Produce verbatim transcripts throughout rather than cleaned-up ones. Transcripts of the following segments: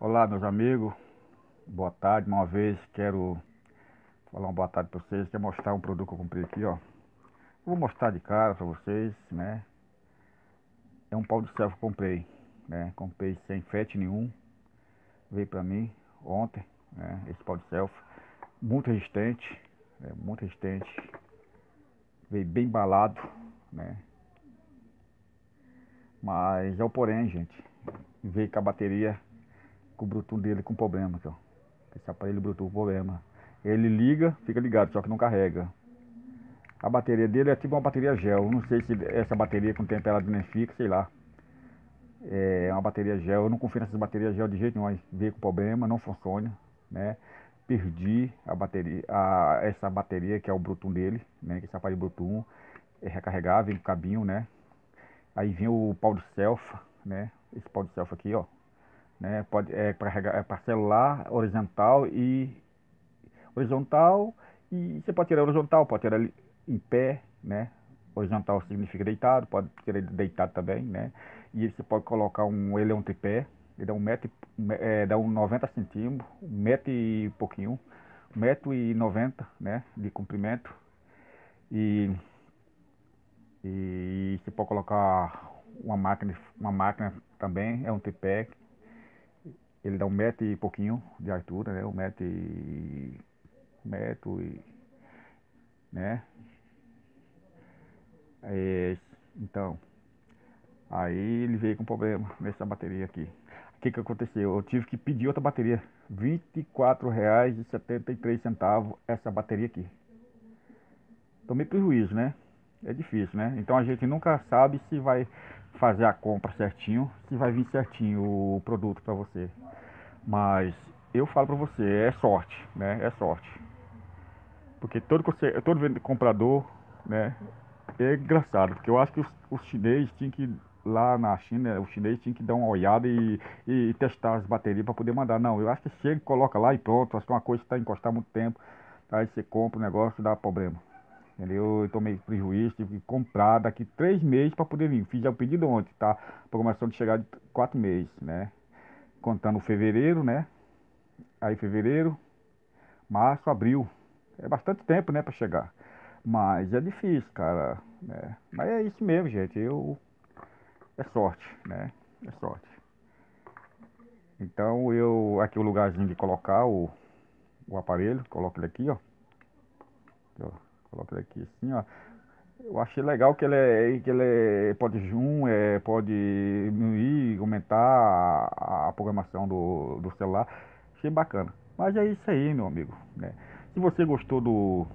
Olá, meus amigos, boa tarde. Uma vez quero falar uma boa tarde para vocês. Quero mostrar um produto que eu comprei aqui, ó. Vou mostrar de cara para vocês, né? É um pau de selfie que eu comprei, né? Comprei sem fete nenhum. Veio para mim ontem, né? Esse pau de selfie, muito resistente, né? Muito resistente. Veio bem embalado, né? Mas é o porém, gente. Veio com a bateria, com o Bluetooth dele com problema, aqui, ó. Esse aparelho Bluetooth com problema. Ele liga, fica ligado, só que não carrega. A bateria dele é tipo uma bateria gel. Não sei se essa bateria com tempo ela danifica, sei lá. É uma bateria gel. Eu não confio nessas baterias gel de jeito nenhum. Veio com problema, não funciona, né? Perdi a bateria, a, essa bateria que é o Bluetooth dele, né? Que esse aparelho Bluetooth é recarregável, vem com cabinho, né? Aí vem o pau de selfie, né? Esse pau de selfie aqui, ó, né? Pode é para é para celular horizontal e horizontal e você pode tirar horizontal, pode tirar em pé, né? Horizontal significa deitado, pode tirar deitado também, né? E você pode colocar um, ele é um tripé, ele dá um metro, é, dá um noventa centímetros, um metro e pouquinho, um metro e noventa, né? De comprimento. E, e você pode colocar uma máquina, uma máquina também, é um tripé. Ele dá um metro e pouquinho de altura, né? Um metro e metro e, né? É, então, aí ele veio com problema nessa bateria aqui. O que que aconteceu? Eu tive que pedir outra bateria. vinte e quatro reais e setenta e três centavos essa bateria aqui. Tomei prejuízo, né? É difícil, né? Então a gente nunca sabe se vai fazer a compra certinho, se vai vir certinho o produto para você. Mas eu falo para você, é sorte, né? É sorte. Porque todo, todo comprador, né? É engraçado, porque eu acho que os, os chineses tinham que, lá na China, os chineses tinham que dar uma olhada e, e, e testar as baterias para poder mandar. Não, eu acho que chega, coloca lá e pronto. Acho que é uma coisa que está encostar muito tempo. Aí você compra o negócio e dá problema. Entendeu? Eu tomei prejuízo, tive que comprar daqui três meses para poder vir. Fiz o pedido ontem, tá? A programação de chegar de quatro meses, né? Contando fevereiro, né? Aí fevereiro, março, abril. É bastante tempo, né, para chegar. Mas é difícil, cara, né? Mas é isso mesmo, gente. Eu é sorte, né? É sorte. Então eu aqui o lugarzinho de colocar o, o aparelho, coloco ele aqui, ó. Ó, coloco ele aqui assim, ó. Eu achei legal que ele é, que ele é, pode zoom, é, pode diminuir, aumentar a, a programação do, do celular. Achei bacana. Mas é isso aí, meu amigo, né? Se você gostou do,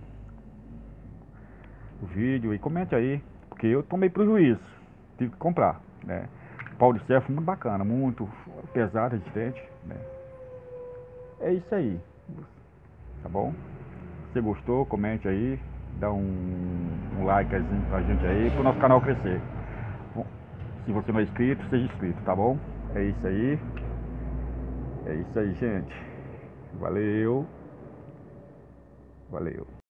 do vídeo, e comente aí, porque eu tomei prejuízo, tive que comprar, né? Pau de selfie muito bacana, muito pesado, resistente, né? É isso aí, tá bom? Se você gostou, comente aí, dá um, um likezinho pra gente aí, pro nosso canal crescer. Bom, se você não é inscrito, seja inscrito, tá bom? É isso aí, é isso aí, gente. Valeu, valeu.